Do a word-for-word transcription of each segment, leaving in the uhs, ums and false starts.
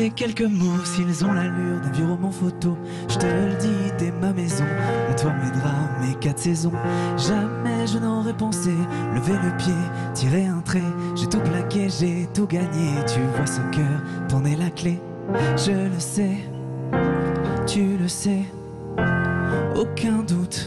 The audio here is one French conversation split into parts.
Ces quelques mots, s'ils ont l'allure d'un vieux roman photo, je te le dis, t'es ma maison, mon toit, mes draps, mes quatre saisons. Jamais je n'aurais pensé lever le pied, tirer un trait. J'ai tout plaqué, j'ai tout gagné. Tu vois ce cœur, t'en es la clé. Je le sais, tu le sais, aucun doute.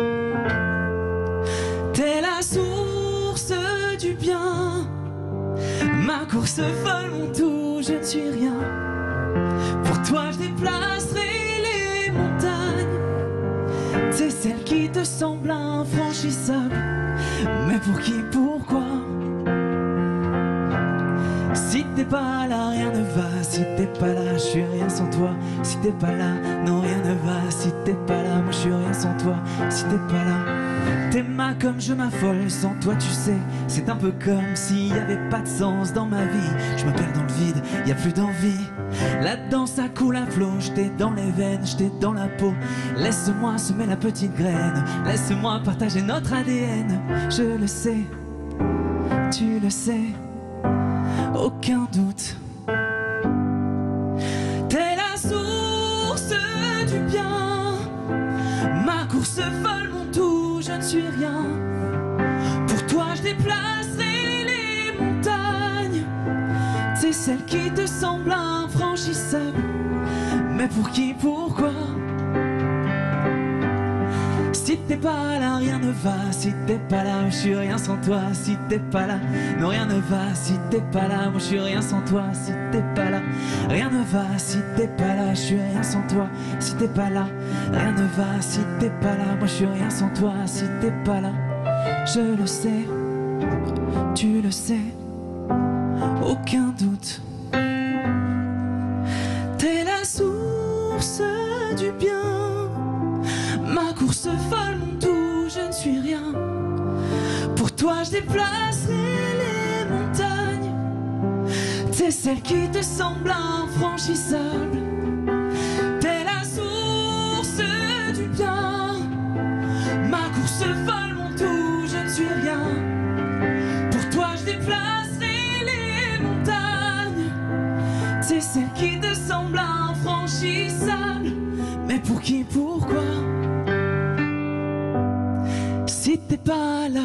T'es la source du bien, ma course folle, mon tout, je ne suis rien. Pour toi je déplacerai les montagnes. C'est celle qui te semble infranchissable. Mais pour qui, pourquoi? Si t'es pas là, rien ne va. Si t'es pas là, je suis rien sans toi. Si t'es pas là, non, rien ne va. Si t'es pas là, moi je suis rien sans toi. Si t'es pas là, t'aimes comme je m'affole. Sans toi, tu sais, c'est un peu comme s'il y avait pas de sens dans ma vie. Je me perds dans le vide, y a plus d'envie. Là-dedans ça coule à flot, j'étais dans les veines, j'étais dans la peau. Laisse-moi semer la petite graine, laisse-moi partager notre A D N. Je le sais, tu le sais, aucun doute. T'es la source du bien, ma course folle, mon tout, je ne suis rien. Pour toi je déplacerai les montagnes. C'est celle qui te semble infranchissable. Mais pour qui, pourquoi? Si t'es pas là, rien ne va. Si t'es pas là, je suis rien sans toi. Si t'es pas là, non, rien ne va. Si t'es pas là, moi je suis rien sans toi. Si t'es pas là, rien ne va. Si t'es pas là, je suis rien sans toi. Si t'es pas là, rien ne va. Si t'es pas là, moi je suis rien sans toi. Si t'es pas là, je le sais, tu le sais, aucun doute. T'es la source du bien, ma course folle, mon tout, je ne suis rien. Pour toi je déplacerai les montagnes. T'es celle qui te semble infranchissable. T'es la source du bien, ma course folle, mon tout, je ne suis rien. Pour toi je déplacerai les montagnes. C'est celle qui te semble infranchissable. Mais pour qui, pourquoi? Si t'es pas là,